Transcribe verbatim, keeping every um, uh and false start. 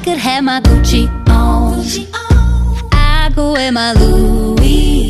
could have my Gucci on, I go wear my Louis